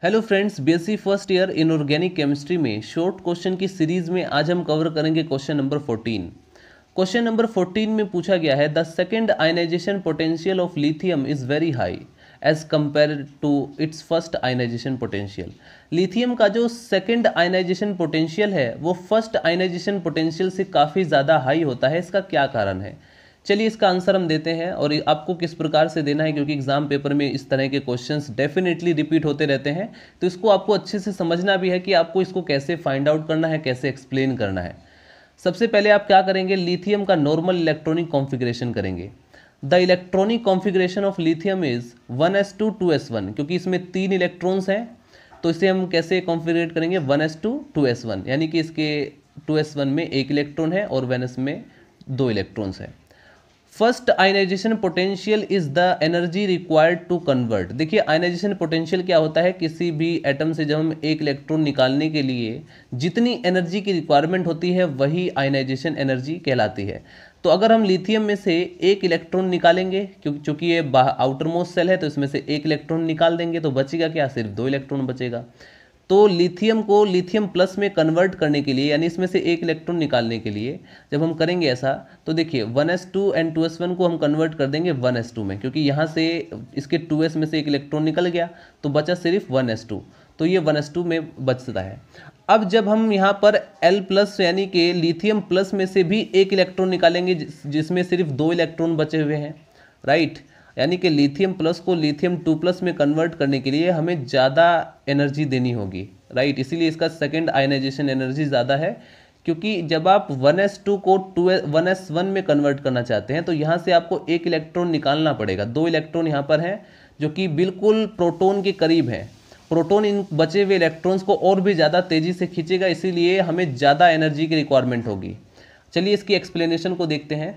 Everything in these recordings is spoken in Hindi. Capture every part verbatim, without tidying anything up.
Hello friends, BSc first year inorganic chemistry में शॉर्ट क्वेश्चन की सीरीज में आज हम कवर करेंगे question number fourteen. Question number fourteen में पूछा गया है the second ionization potential of lithium is very high as compare to its first ionization potential. Lithium का जो सेकंड आयनाइजेशन पोटेंशियल है वो फर्स्ट आयनाइजेशन पोटेंशियल से काफ़ी ज़्यादा हाई होता है। इसका क्या कारण है? चलिए इसका आंसर हम देते हैं और आपको किस प्रकार से देना है, क्योंकि एग्जाम पेपर में इस तरह के क्वेश्चंस डेफिनेटली रिपीट होते रहते हैं, तो इसको आपको अच्छे से समझना भी है कि आपको इसको कैसे फाइंड आउट करना है, कैसे एक्सप्लेन करना है। सबसे पहले आप क्या करेंगे, लिथियम का नॉर्मल इलेक्ट्रॉनिक कॉन्फ़िगरेशन करेंगे। The electronic configuration of lithium is one s two two s one, क्योंकि इसमें तीन इलेक्ट्रॉन्स हैं तो इसे हम कैसे कॉन्फ़िगरेट करेंगे, one s two two s one, यानी कि इसके टू एस वन में एक इलेक्ट्रॉन है और वन एस में दो इलेक्ट्रॉन्स हैं। First ionization potential is the energy required to convert. देखिए आयनाइजेशन पोटेंशियल क्या होता है, किसी भी एटम से जब हम एक इलेक्ट्रॉन निकालने के लिए जितनी एनर्जी की रिक्वायरमेंट होती है वही आयनाइजेशन एनर्जी कहलाती है। तो अगर हम लिथियम में से एक इलेक्ट्रॉन निकालेंगे, क्योंकि चूंकि ये आउटर मोस्ट सेल है तो इसमें से एक इलेक्ट्रॉन निकाल देंगे तो बचेगा क्या, सिर्फ दो इलेक्ट्रॉन बचेगा। तो लिथियम को लिथियम प्लस में कन्वर्ट करने के लिए, यानी इसमें से एक इलेक्ट्रॉन निकालने के लिए जब हम करेंगे ऐसा, तो देखिए one s two and two s one को हम कन्वर्ट कर देंगे वन एस टू में, क्योंकि यहाँ से इसके टू एस में से एक इलेक्ट्रॉन निकल गया तो बचा सिर्फ वन एस टू, तो ये वन एस टू में बचता है। अब जब हम यहाँ पर L प्लस यानी कि लिथियम प्लस में से भी एक इलेक्ट्रॉन निकालेंगे जिसमें सिर्फ दो इलेक्ट्रॉन बचे हुए हैं, राइट, यानी कि लिथियम प्लस को लिथियम टू प्लस में कन्वर्ट करने के लिए हमें ज़्यादा एनर्जी देनी होगी, राइट, इसीलिए इसका सेकंड आयनाइजेशन एनर्जी ज़्यादा है। क्योंकि जब आप वन एस टू को टू वन एस वन में कन्वर्ट करना चाहते हैं तो यहाँ से आपको एक इलेक्ट्रॉन निकालना पड़ेगा। दो इलेक्ट्रॉन यहाँ पर हैं जो कि बिल्कुल प्रोटॉन के करीब हैं। प्रोटॉन इन बचे हुए इलेक्ट्रॉन्स को और भी ज़्यादा तेज़ी से खींचेगा, इसीलिए हमें ज़्यादा एनर्जी की रिक्वायरमेंट होगी। चलिए इसकी एक्सप्लेनेशन को देखते हैं।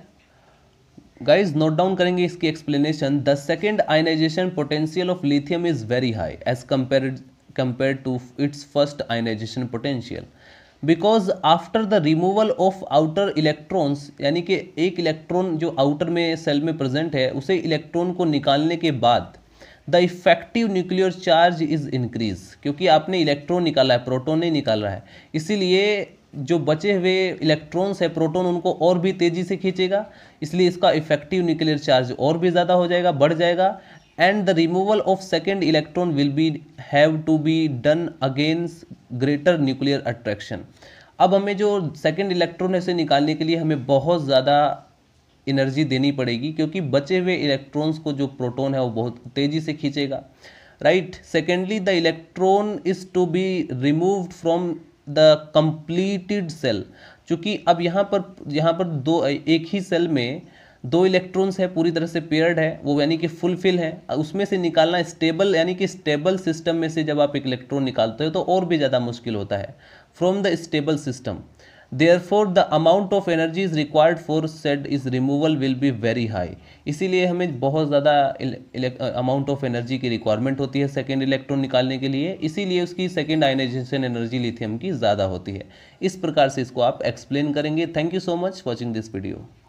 गाइज नोट डाउन करेंगे इसकी explanation. The second ionization potential of lithium is very high as compared compared to its first ionization potential because after the removal of outer electrons, यानी कि एक इलेक्ट्रॉन जो आउटर में सेल में प्रेजेंट है उसे इलेक्ट्रॉन को निकालने के बाद the effective nuclear charge is increase, क्योंकि आपने इलेक्ट्रॉन निकाला है, प्रोटॉन नहीं निकाल रहा है, इसीलिए जो बचे हुए इलेक्ट्रॉन्स है प्रोटॉन उनको और भी तेज़ी से खींचेगा, इसलिए इसका इफेक्टिव न्यूक्लियर चार्ज और भी ज़्यादा हो जाएगा, बढ़ जाएगा। and the removal of second electron will be have to be done against greater nuclear attraction। अब हमें जो सेकंड इलेक्ट्रॉन है इसे निकालने के लिए हमें बहुत ज़्यादा एनर्जी देनी पड़ेगी, क्योंकि बचे हुए इलेक्ट्रॉन्स को जो प्रोटॉन है वो बहुत तेज़ी से खींचेगा, right. Secondly the electron is to be removed from the completed shell, चूँकि अब यहाँ पर यहाँ पर दो एक ही सेल में दो इलेक्ट्रॉन्स है, पूरी तरह से पेयर्ड है वो, यानी कि फुलफिल है, उसमें से निकालना स्टेबल, यानी कि स्टेबल सिस्टम में से जब आप एक इलेक्ट्रॉन निकालते हो तो और भी ज़्यादा मुश्किल होता है from the stable system. Therefore the amount of energy is required for said is removal will be very high, इसीलिए हमें बहुत ज़्यादा अमाउंट ऑफ एनर्जी की रिक्वायरमेंट होती है सेकेंड इलेक्ट्रॉन निकालने के लिए, इसीलिए उसकी सेकेंड आयनाइजेशन एनर्जी लिथियम की ज़्यादा होती है। इस प्रकार से इसको आप एक्सप्लेन करेंगे। Thank you so much watching this video.